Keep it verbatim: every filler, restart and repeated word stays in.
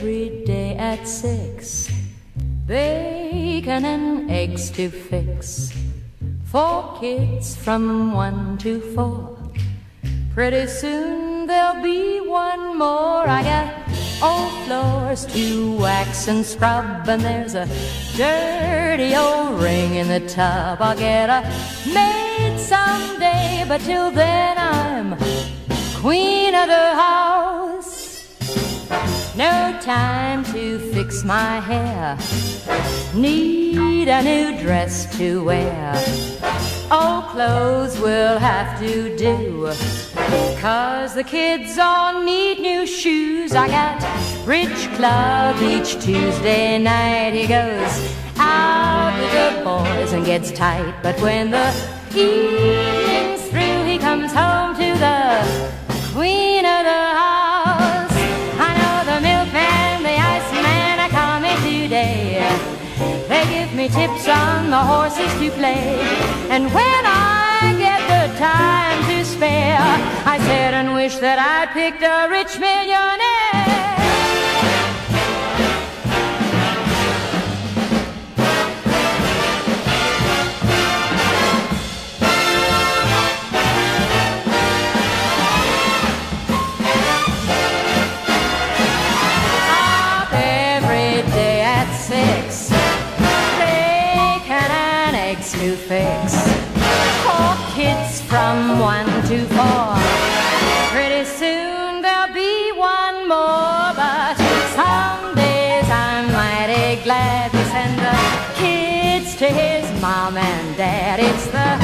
every day at six. Bacon and eggs to fix for kids from one to four. Pretty soon there'll be one more. I got old floors to wax and scrub, and there's a dirty old ring in the tub. I'll get a maid someday, but till then I'm queen of the house. No time to fix my hair, need a new dress to wear. Old clothes will have to do, 'cause the kids all need new shoes. I got Bridge Club each Tuesday night. He goes out with the boys and gets tight, but when the evening's through, he comes home to the queen of the house. I know the milkman, the iceman are coming today. They give me tips on the horses to play, and when I get the time to spare, I sit and wish that I'd picked a rich millionaire. Up every day at six, bacon and eggs to fix for kids from one to four. Pretty soon there'll be one more, but some days I'm mighty glad to send the kids to his mom and dad. It's the